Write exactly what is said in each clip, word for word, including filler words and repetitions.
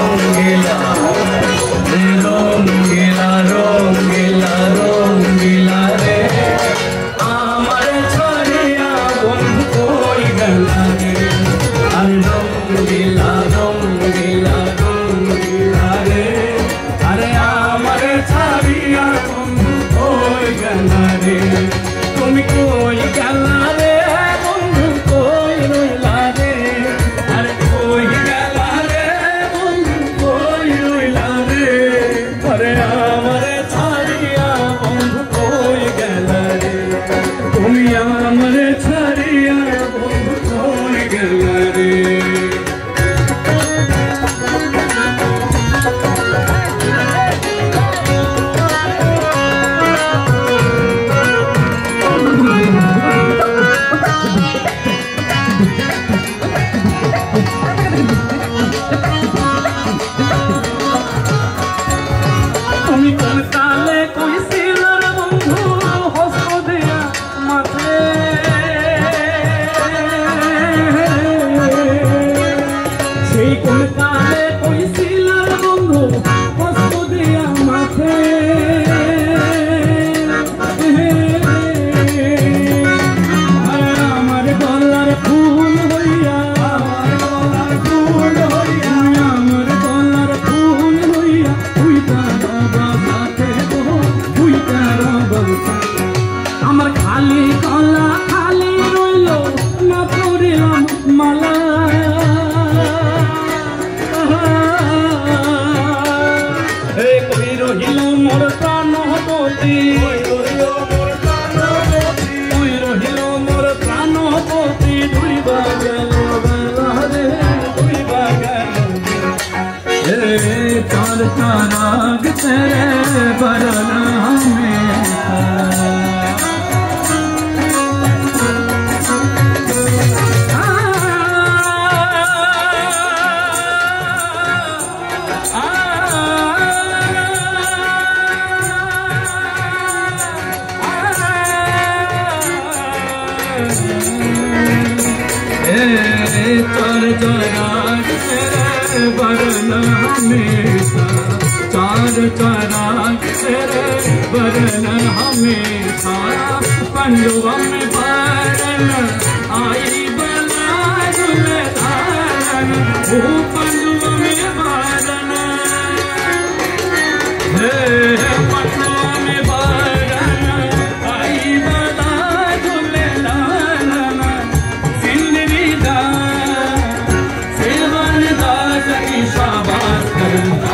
রঙ্গিলা রে রঙ্গিলা রঙ্গিলা রঙ্গিলা রে আমার ছাড়িয়া বন্ধু কই গেলা রে আর রঙ্গিলা রঙ্গিলা রঙ্গিলা রে আরে আমার ছাড়িয়া বন্ধু কই গেলা রে তুমি কই গেলা রে বন্ধু কই রইলা রে আরে কই গেলা রে বন্ধু কই রইলা রে আরে আমার ছাড়িয়া বন্ধু কই গেলা রে তুমি আমার ছাড়িয়া বন্ধু কই গেলা রে তুমি কোন কালে কইছিল রে বন্ধু হস্ত দিয়া মাথে সেই কোন কালে কইছিল রে বন্ধু হস্ত দিয়া মাথে আমার গলার ফুল হইয়া আমার গলার ফুল হইয়া আমার গলার ফুল হইয়া তুই আমার খালি গলা খালি রইল না পড়িলাম মালা কই রহিল মোর প্রাণপতি কই রহিল মোর প্রাণপতি ডুইবা গেল বেলা রে ডুইবা গেল चार चाराग तेरे बरन चार चाराग तेरे बरन हमेशा चार चाराग तेरे बरन हमेशा पंडुआ में बरन आई बला झूले धारन वो पंडुआ में बरन हे पंडुआ में बरन आई बला झूले धारन सिंदरी दा सेवन दा सकी शाबाश करना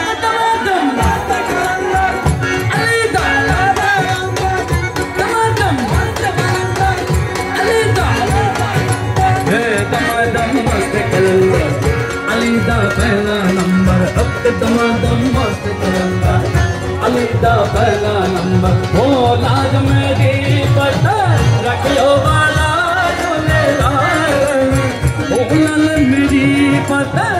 अलीदा पहला नंबर अब दमादम मस्त करंदा अलीदा पहला नंबर हो लाज मेरी पता रखियो वाला झूले लाल हो लाल मेरी पता